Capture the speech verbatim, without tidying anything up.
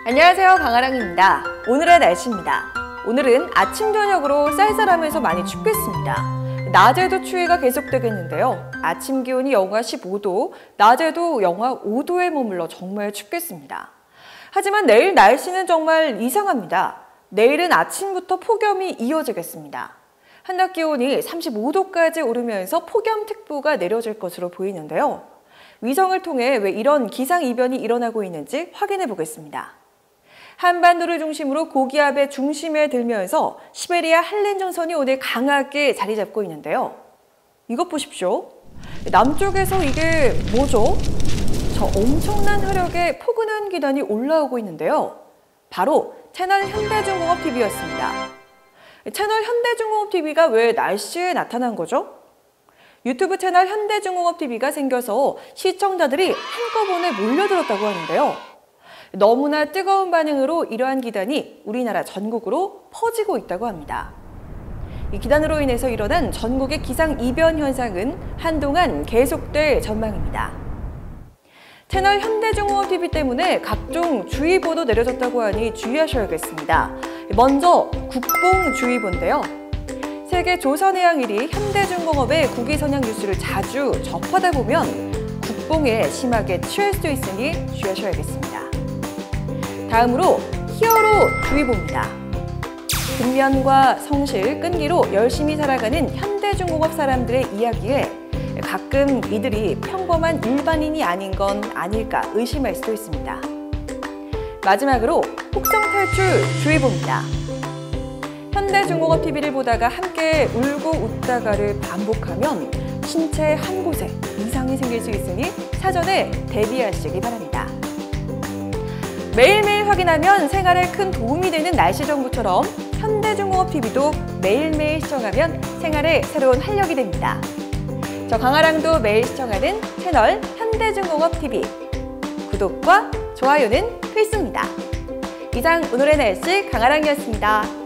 안녕하세요, 강아랑입니다. 오늘의 날씨입니다. 오늘은 아침 저녁으로 쌀쌀하면서 많이 춥겠습니다. 낮에도 추위가 계속되겠는데요. 아침 기온이 영하 십오 도, 낮에도 영하 오 도에 머물러 정말 춥겠습니다. 하지만 내일 날씨는 정말 이상합니다. 내일은 아침부터 폭염이 이어지겠습니다. 한낮 기온이 삼십오 도까지 오르면서 폭염특보가 내려질 것으로 보이는데요. 위성을 통해 왜 이런 기상이변이 일어나고 있는지 확인해 보겠습니다. 한반도를 중심으로 고기압의 중심에 들면서 시베리아 한랭전선이 오늘 강하게 자리 잡고 있는데요. 이것 보십시오. 남쪽에서 이게 뭐죠? 저 엄청난 화력의 포근한 기단이 올라오고 있는데요. 바로 채널 현대중공업티비였습니다. 채널 현대중공업티비가 왜 날씨에 나타난 거죠? 유튜브 채널 현대중공업티비가 생겨서 시청자들이 한꺼번에 몰려들었다고 하는데요. 너무나 뜨거운 반응으로 이러한 기단이 우리나라 전국으로 퍼지고 있다고 합니다. 이 기단으로 인해서 일어난 전국의 기상이변 현상은 한동안 계속될 전망입니다. 채널 현대중공업티비 때문에 각종 주의보도 내려졌다고 하니 주의하셔야겠습니다. 먼저 국뽕주의보인데요. 세계 조선해양일이 현대중공업의 국위선양 뉴스를 자주 접하다 보면 국뽕에 심하게 취할 수 있으니 주의하셔야겠습니다. 다음으로 히어로 주의보입니다. 근면과 성실, 끈기로 열심히 살아가는 현대중공업 사람들의 이야기에 가끔 이들이 평범한 일반인이 아닌 건 아닐까 의심할 수도 있습니다. 마지막으로 혹성탈출 주의보입니다. 현대중공업티비를 보다가 함께 울고 웃다가를 반복하면 신체 한 곳에 이상이 생길 수 있으니 사전에 대비하시기 바랍니다. 매일매일 확인하면 생활에 큰 도움이 되는 날씨 정보처럼 현대중공업티비도 매일매일 시청하면 생활에 새로운 활력이 됩니다. 저 강아랑도 매일 시청하는 채널 현대중공업티비. 구독과 좋아요는 필수입니다. 이상 오늘의 날씨 강아랑이었습니다.